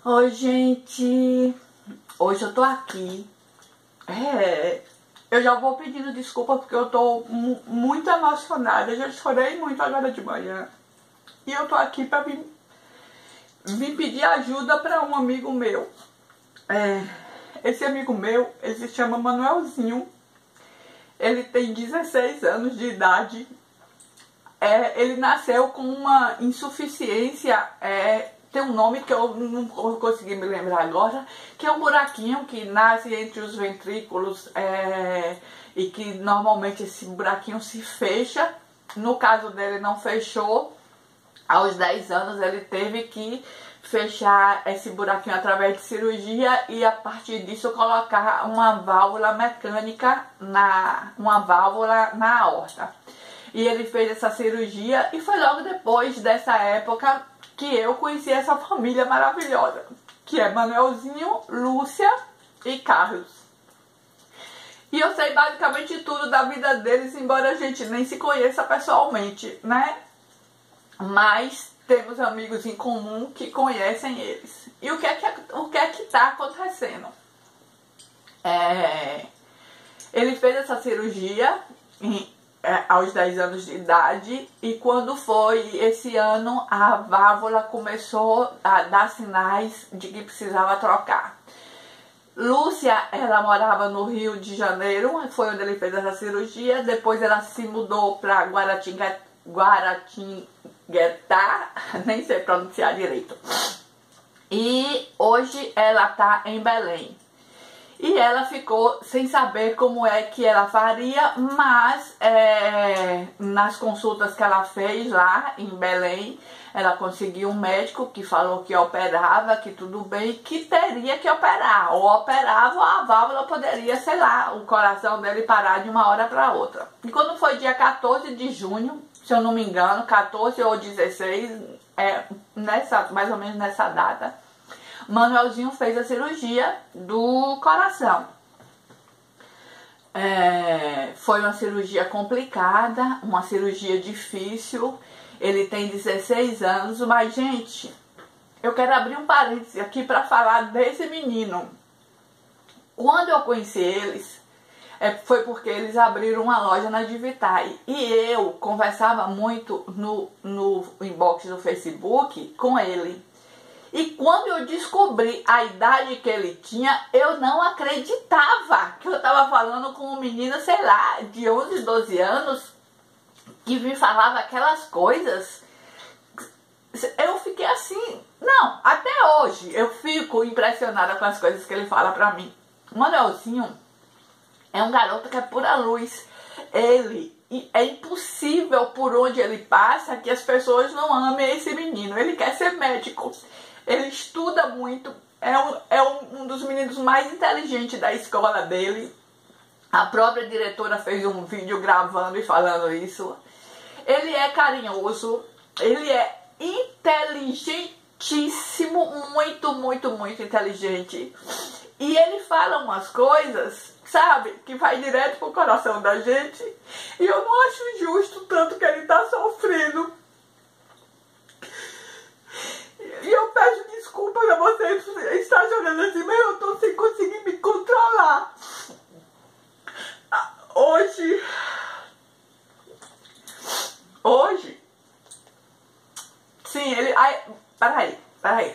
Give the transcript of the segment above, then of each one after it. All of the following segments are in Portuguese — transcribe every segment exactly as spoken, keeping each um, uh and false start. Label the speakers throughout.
Speaker 1: Oi, gente. Hoje eu tô aqui. É, eu já vou pedindo desculpa porque eu tô mu muito emocionada. Eu já chorei muito agora de manhã. E eu tô aqui pra vir, vir pedir ajuda pra um amigo meu. É, esse amigo meu, ele se chama Manuelzinho. Ele tem dezesseis anos de idade. É, ele nasceu com uma insuficiência, é, tem um nome que eu não consegui me lembrar agora, que é um buraquinho que nasce entre os ventrículos, é, e que normalmente esse buraquinho se fecha. No caso dele não fechou. Aos dez anos ele teve que fechar esse buraquinho através de cirurgia e a partir disso colocar uma válvula mecânica, na, uma válvula na aorta. E ele fez essa cirurgia e foi logo depois dessa época que eu conheci essa família maravilhosa, que é Manuelzinho, Lúcia e Carlos. E eu sei basicamente tudo da vida deles, embora a gente nem se conheça pessoalmente, né? Mas temos amigos em comum que conhecem eles. E o que é que o que é que tá acontecendo? É, ele fez essa cirurgia em, é, aos dez anos de idade, e quando foi esse ano a válvula começou a dar sinais de que precisava trocar. Lúcia, ela morava no Rio de Janeiro, foi onde ele fez essa cirurgia. Depois ela se mudou para Guaratinga, Guaratinguetá, nem sei pronunciar direito. E hoje ela tá em Belém. E ela ficou sem saber como é que ela faria, mas é, nas consultas que ela fez lá em Belém, ela conseguiu um médico que falou que operava, que tudo bem, que teria que operar. Ou operava, ou a válvula poderia, sei lá, o coração dele parar de uma hora para outra. E quando foi dia quatorze de junho, se eu não me engano, quatorze ou dezesseis, é, nessa, mais ou menos nessa data, Manuelzinho fez a cirurgia do coração. É, foi uma cirurgia complicada, uma cirurgia difícil. Ele tem dezesseis anos, mas, gente, eu quero abrir um parênteses aqui para falar desse menino. Quando eu conheci eles, é, foi porque eles abriram uma loja na Divitae. E eu conversava muito no, no inbox do Facebook com ele. E quando eu descobri a idade que ele tinha, eu não acreditava que eu estava falando com um menino, sei lá, de onze, doze anos, que me falava aquelas coisas. Eu fiquei assim, não, até hoje eu fico impressionada com as coisas que ele fala pra mim. O Manuelzinho é um garoto que é pura luz. Ele, é impossível por onde ele passa que as pessoas não amem esse menino. Ele quer ser médico. Ele estuda muito, é, um, é um, um dos meninos mais inteligentes da escola dele. A própria diretora fez um vídeo gravando e falando isso. Ele é carinhoso, ele é inteligentíssimo, muito, muito, muito inteligente. E ele fala umas coisas, sabe, que vai direto pro coração da gente. E eu não acho justo tanto que ele tá sofrendo. E eu peço desculpas a vocês por estar chorando assim, mas eu tô sem conseguir me controlar. Hoje... Hoje... Sim, ele... Ai, peraí, peraí.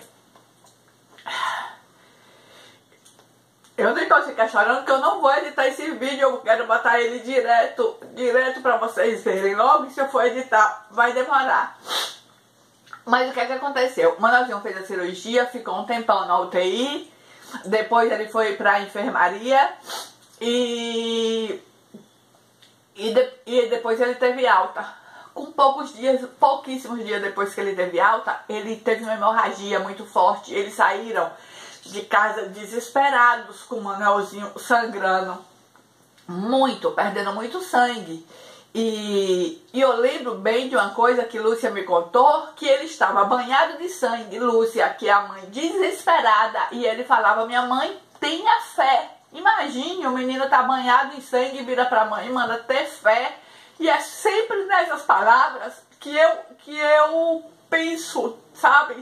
Speaker 1: Eu nem posso ficar chorando porque eu não vou editar esse vídeo. Eu quero botar ele direto, direto pra vocês verem. Logo, se eu for editar, vai demorar. Mas o que é que aconteceu? O Manuelzinho fez a cirurgia, ficou um tempão na U T I, depois ele foi pra enfermaria e, e, de, e depois ele teve alta. Com poucos dias, pouquíssimos dias depois que ele teve alta, ele teve uma hemorragia muito forte. Eles saíram de casa desesperados com o Manuelzinho sangrando muito, perdendo muito sangue. E, e eu lembro bem de uma coisa que Lúcia me contou, que ele estava banhado de sangue. Lúcia, que é a mãe, desesperada, e ele falava: minha mãe, tenha fé. Imagine, o menino tá banhado em sangue e vira pra mãe e manda ter fé. E é sempre nessas palavras que eu, que eu penso, sabe?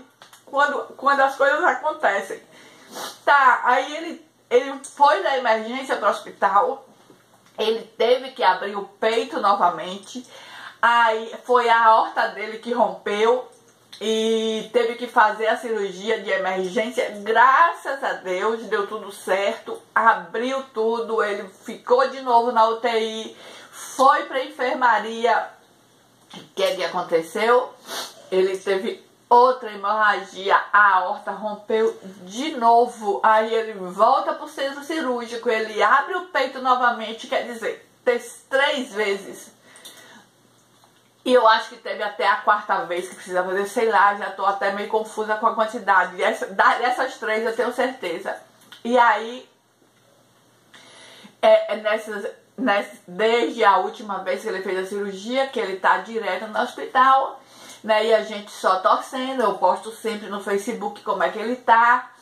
Speaker 1: quando, quando as coisas acontecem. Tá, aí ele, ele foi na emergência pro hospital, ele teve que abrir o peito novamente, aí foi a aorta dele que rompeu e teve que fazer a cirurgia de emergência. Graças a Deus deu tudo certo, abriu tudo, ele ficou de novo na U T I, foi pra enfermaria. O que é que aconteceu? Ele teve outra hemorragia, a aorta rompeu de novo, aí ele volta pro centro cirúrgico, ele abre o peito novamente, quer dizer, três vezes. E eu acho que teve até a quarta vez que precisa fazer, sei lá, já tô até meio confusa com a quantidade. Essa, dessas três eu tenho certeza. E aí, é, é nessas, nessas, desde a última vez que ele fez a cirurgia, que ele tá direto no hospital, né, e a gente só torcendo, eu posto sempre no Facebook como é que ele tá.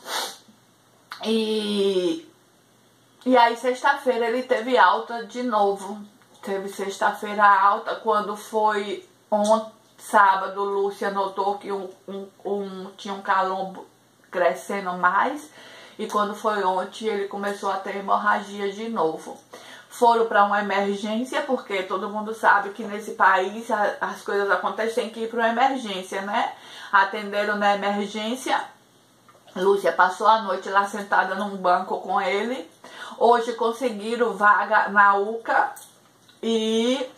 Speaker 1: E, e aí sexta-feira ele teve alta de novo. Teve sexta-feira alta, quando foi ontem, sábado, Lúcia notou que um, um, um, tinha um calombo crescendo mais. E quando foi ontem, ele começou a ter hemorragia de novo. Foram para uma emergência, porque todo mundo sabe que nesse país a, as coisas acontecem, tem que ir para uma emergência, né? Atenderam na emergência. Lúcia passou a noite lá sentada num banco com ele. Hoje conseguiram vaga na U C A. E,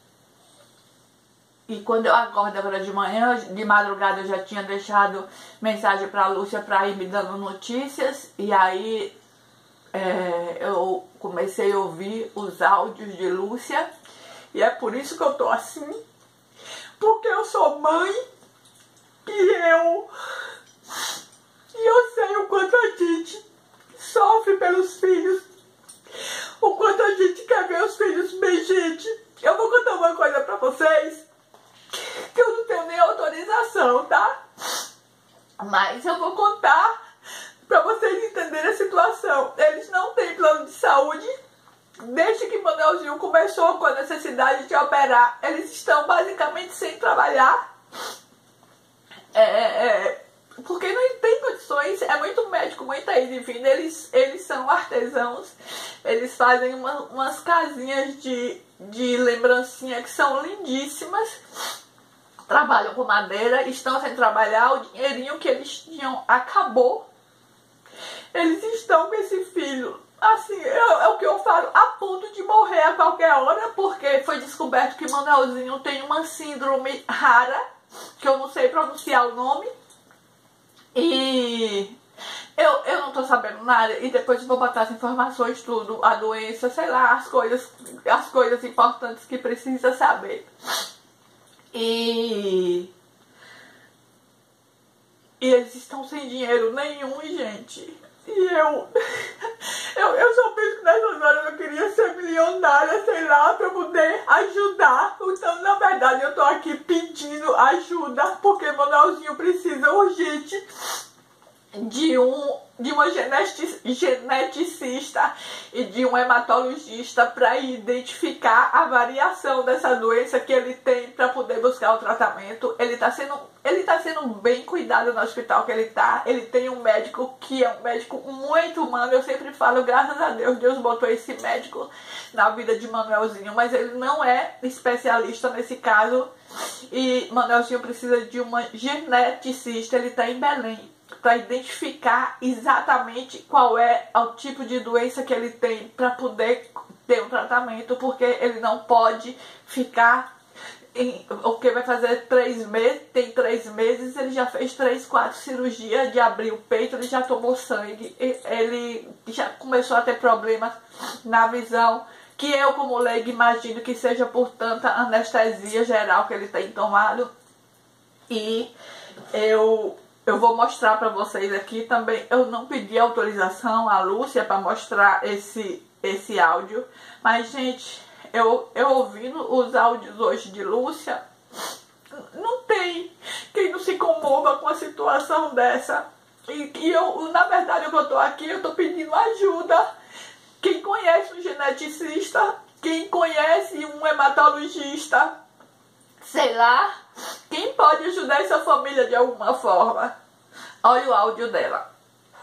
Speaker 1: e quando eu acordo agora de manhã, de madrugada eu já tinha deixado mensagem para a Lúcia para ir me dando notícias. E aí é, eu comecei a ouvir os áudios de Lúcia. E é por isso que eu tô assim. Porque eu sou mãe. E eu, e eu sei o quanto a gente sofre pelos filhos. O quanto a gente quer ver os filhos bem, gente. Eu vou contar uma coisa pra vocês, que eu não tenho nem autorização, tá? Mas eu vou contar pra vocês entenderem a situação. Eles não têm plano de saúde. Desde que Manuelzinho começou com a necessidade de operar, eles estão basicamente sem trabalhar. É... é porque não tem condições, é muito médico, muita ida e vinda, eles, eles são artesãos, eles fazem uma, umas casinhas de, de lembrancinha que são lindíssimas, trabalham com madeira, estão sem trabalhar, o dinheirinho que eles tinham acabou, eles estão com esse filho, assim, é, é o que eu falo, a ponto de morrer a qualquer hora, porque foi descoberto que Manuelzinho tem uma síndrome rara, que eu não sei pronunciar o nome. E eu, eu não tô sabendo nada, e depois vou botar as informações, tudo, a doença, sei lá, as coisas, as coisas importantes que precisa saber. E, e eles estão sem dinheiro nenhum, gente. E eu, eu, eu só penso que nessas horas eu queria ser milionária, sei lá, pra poder ajudar. Então, na verdade, eu tô aqui pedindo ajuda, porque Manuelzinho precisa urgente de um de uma geneticista e de um hematologista para identificar a variação dessa doença que ele tem, para poder buscar o tratamento. Ele está sendo ele tá sendo bem cuidado no hospital que ele está. Ele tem um médico que é um médico muito humano. Eu sempre falo, graças a Deus, Deus botou esse médico na vida de Manuelzinho, mas ele não é especialista nesse caso. E Manuelzinho precisa de uma geneticista. Ele está em Belém, para identificar exatamente qual é o tipo de doença que ele tem, para poder ter um tratamento, porque ele não pode ficar em, o que vai fazer três meses, tem três meses, ele já fez três, quatro cirurgias de abrir o peito, ele já tomou sangue, ele já começou a ter problemas na visão, que eu como leigo imagino que seja por tanta anestesia geral que ele tem tomado. E eu Eu vou mostrar para vocês aqui também. Eu não pedi autorização à Lúcia para mostrar esse, esse áudio. Mas, gente, eu, eu ouvindo os áudios hoje de Lúcia, não tem quem não se comova com a situação dessa. E, e eu, na verdade, eu tô aqui, eu tô pedindo ajuda. Quem conhece um geneticista, quem conhece um hematologista, sei lá, quem pode ajudar essa família de alguma forma? Olha o áudio dela.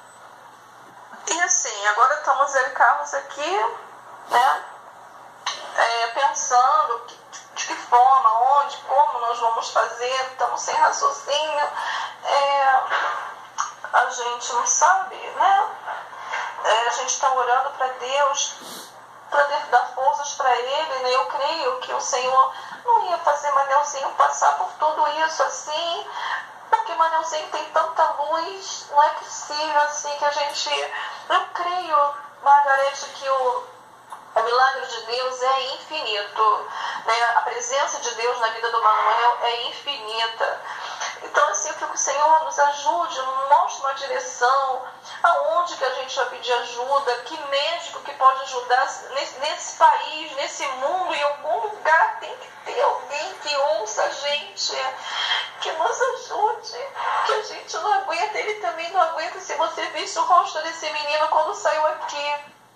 Speaker 2: E assim, agora estamos ele Carlos aqui, né? É, pensando que, de que forma, onde, como nós vamos fazer, estamos sem raciocínio, é, a gente não sabe, né? É, a gente está orando para Deus, para dar forças para Ele, né? Eu creio que o Senhor não ia fazer Manelzinho passar por tudo isso assim, porque Manelzinho tem tanta luz, não é possível assim que a gente... Eu creio, Margarete, que o O milagre de Deus é infinito, né? A presença de Deus na vida do Manuel é infinita. Então, assim, que o Senhor nos ajude, mostre uma direção, aonde que a gente vai pedir ajuda, que médico que pode ajudar nesse, nesse país, nesse mundo, em algum lugar tem que ter alguém que ouça a gente, que nos ajude, que a gente não aguenta, ele também não aguenta. Se você visse o rosto desse menino quando saiu aqui,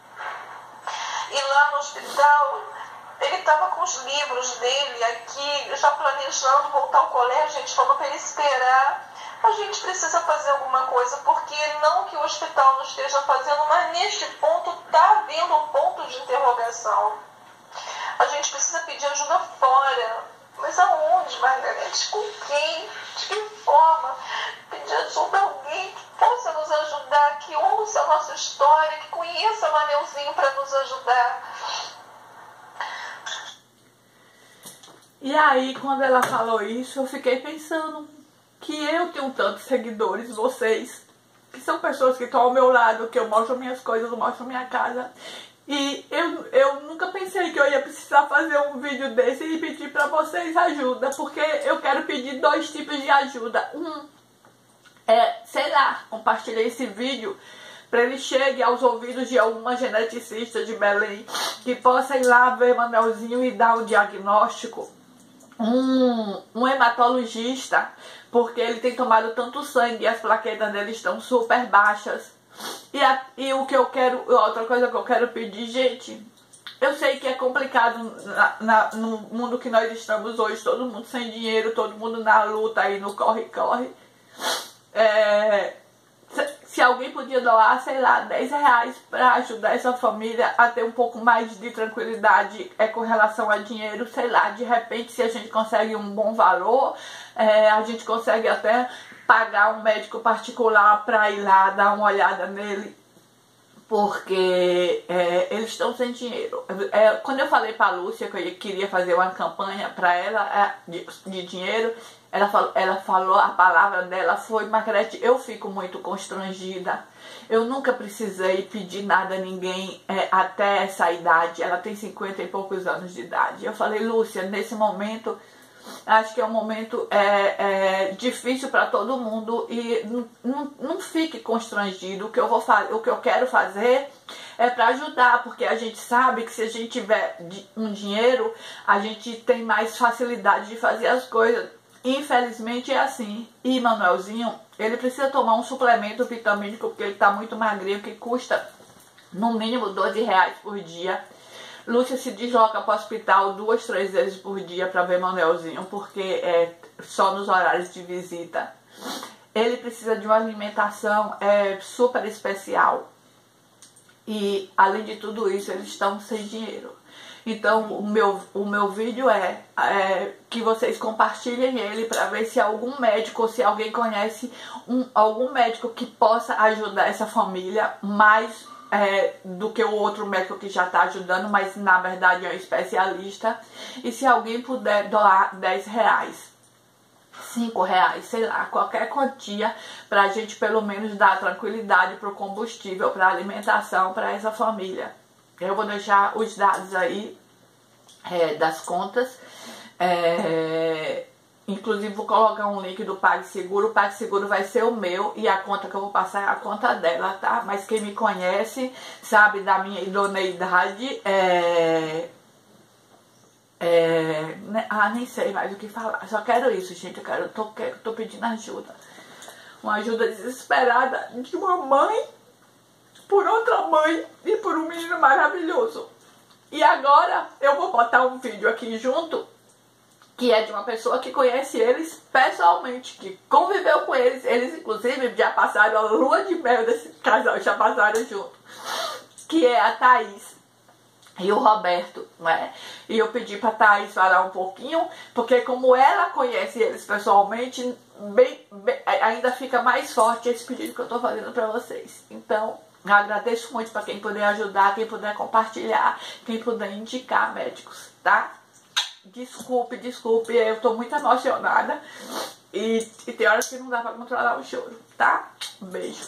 Speaker 2: e lá no hospital, ele estava com os livros dele aqui, já planejando voltar ao colégio. A gente falou para ele esperar. A gente precisa fazer alguma coisa, porque não que o hospital não esteja fazendo, mas neste ponto está havendo um ponto de interrogação. A gente precisa pedir ajuda fora. Mas aonde, Margarete? Com quem? De que forma? Pedir ajuda a alguém que possa nos ajudar, que ouça a nossa história, que conheça o Manelzinho para nos ajudar.
Speaker 1: E aí, quando ela falou isso, eu fiquei pensando que eu tenho tantos seguidores, vocês, que são pessoas que estão ao meu lado, que eu mostro minhas coisas, eu mostro minha casa. E eu, eu nunca pensei que eu ia precisar fazer um vídeo desse e pedir pra vocês ajuda, porque eu quero pedir dois tipos de ajuda. Um é, sei lá, compartilhar esse vídeo para ele chegue aos ouvidos de alguma geneticista de Belém, que possa ir lá ver Manelzinho e dar um diagnóstico. Um, um hematologista, porque ele tem tomado tanto sangue e as plaquetas dele estão super baixas. E, a, e o que eu quero, outra coisa que eu quero pedir, gente, eu sei que é complicado na, na, no mundo que nós estamos hoje, todo mundo sem dinheiro, todo mundo na luta aí, no corre-corre. É, se, se alguém podia doar, sei lá, dez reais para ajudar essa família a ter um pouco mais de tranquilidade é, com relação a dinheiro, sei lá, de repente se a gente consegue um bom valor, é, a gente consegue até pagar um médico particular para ir lá dar uma olhada nele, porque é, eles estão sem dinheiro. É, quando eu falei para a Lúcia que eu queria fazer uma campanha para ela é, de, de dinheiro, ela falou, ela falou, a palavra dela foi: Margarete, eu fico muito constrangida. Eu nunca precisei pedir nada a ninguém é, até essa idade. Ela tem cinquenta e poucos anos de idade. Eu falei: Lúcia, nesse momento, acho que é um momento é, é, difícil para todo mundo e não, não, não fique constrangido. O que eu vou fazer, o que eu quero fazer é para ajudar, porque a gente sabe que se a gente tiver um dinheiro, a gente tem mais facilidade de fazer as coisas. Infelizmente é assim. E Manuelzinho, ele precisa tomar um suplemento vitamínico, porque ele está muito magrinho, que custa no mínimo doze reais por dia. Lúcia se desloca para o hospital duas, três vezes por dia para ver Manuelzinho, porque é só nos horários de visita. Ele precisa de uma alimentação é, super especial. E, além de tudo isso, eles estão sem dinheiro. Então, o meu, o meu vídeo é, é que vocês compartilhem ele para ver se algum médico, ou se alguém conhece um, algum médico que possa ajudar essa família mais É, do que o outro médico que já está ajudando, mas na verdade é um especialista. E se alguém puder doar dez reais, cinco reais, sei lá, qualquer quantia, pra gente pelo menos dar tranquilidade pro combustível, pra alimentação, pra essa família. Eu vou deixar os dados aí é, das contas. É... Inclusive vou colocar um link do PagSeguro. O PagSeguro vai ser o meu e a conta que eu vou passar é a conta dela, tá? Mas quem me conhece sabe da minha idoneidade. É... É... Ah, nem sei mais o que falar. Só quero isso, gente. Eu quero, tô, tô pedindo ajuda. Uma ajuda desesperada de uma mãe por outra mãe e por um menino maravilhoso. E agora eu vou botar um vídeo aqui junto que é de uma pessoa que conhece eles pessoalmente, que conviveu com eles. Eles, inclusive, já passaram a lua de mel desse casal, já passaram junto, que é a Thaís e o Roberto, né? E eu pedi pra Thaís falar um pouquinho, porque como ela conhece eles pessoalmente, bem, bem, ainda fica mais forte esse pedido que eu tô fazendo pra vocês. Então, eu agradeço muito pra quem puder ajudar, quem puder compartilhar, quem puder indicar médicos, tá? Desculpe, desculpe, eu tô muito emocionada e, e tem horas que não dá pra controlar o choro, tá? Um beijo.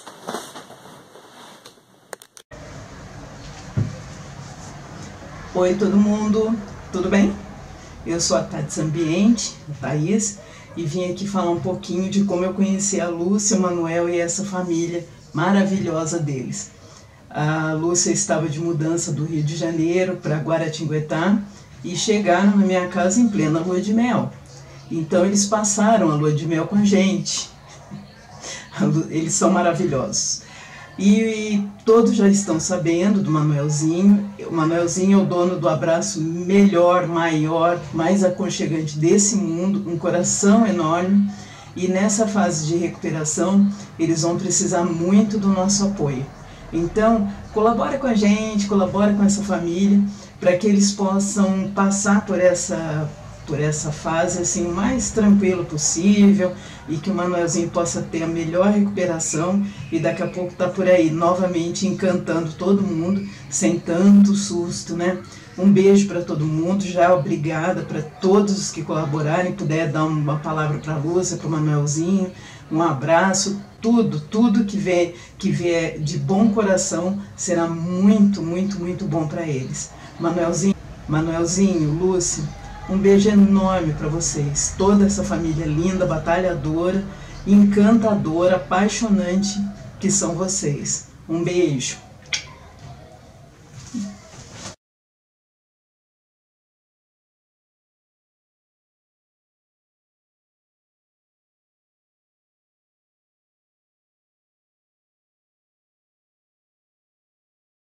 Speaker 3: Oi todo mundo, tudo bem? Eu sou a Tati Ambiente, a Thaís, e vim aqui falar um pouquinho de como eu conheci a Lúcia, o Manuel e essa família maravilhosa deles. A Lúcia estava de mudança do Rio de Janeiro para Guaratinguetá e chegaram na minha casa em plena lua de mel. Então eles passaram a lua de mel com a gente. Eles são maravilhosos. E todos já estão sabendo do Manuelzinho. O Manuelzinho é o dono do abraço melhor, maior, mais aconchegante desse mundo, um coração enorme. E nessa fase de recuperação, eles vão precisar muito do nosso apoio. Então, colabora com a gente, colabora com essa família, para que eles possam passar por essa, por essa fase assim, o mais tranquilo possível, e que o Manuelzinho possa ter a melhor recuperação e daqui a pouco tá por aí novamente encantando todo mundo, sem tanto susto, né? Um beijo para todo mundo, já obrigada para todos os que colaborarem, puder dar uma palavra para a Lúcia, para o Manuelzinho, um abraço, tudo, tudo que vier, que vier de bom coração será muito, muito, muito bom para eles. Manuelzinho, Manuelzinho, Lúcia, um beijo enorme para vocês, toda essa família linda, batalhadora, encantadora, apaixonante que são vocês. Um beijo.